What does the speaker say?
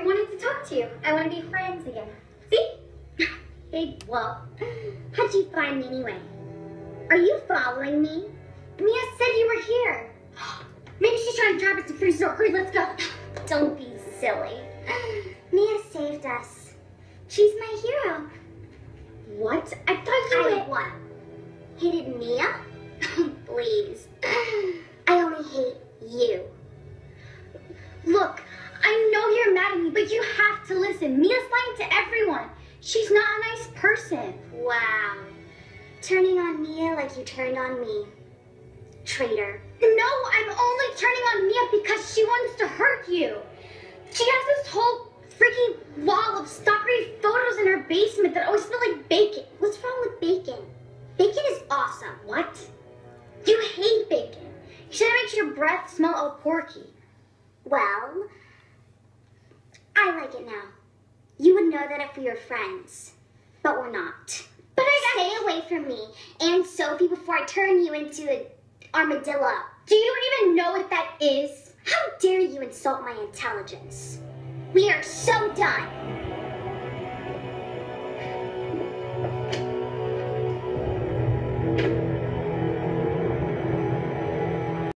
wanted to talk to you. I want to be friends again. See? Hey, well, how'd you find me anyway? Are you following me? Mia said you were here. Maybe she's trying to drive us to free store. Hurry, let's go. Don't be silly. Mia saved us. She's my hero. What? I thought you I what? Hated Mia? Please. I only hate you. Look, I know you're mad at me, but you have to listen. Mia's lying to everyone. She's not a nice person. Wow. Turning on Mia like you turned on me. Traitor. No, I'm only turning on Mia because she wants to hurt you. She has this whole freaking wall of stalkery photos in her basement that always smell like bacon. What's wrong with bacon? Bacon is awesome. What? You hate bacon. You said it makes your breath smell all porky. Well, I like it now. You would know that if we were friends, but we're not. But Stay away from me and Sophie before I turn you into an armadillo. Do you even know what that is? How dare you insult my intelligence? We are so done.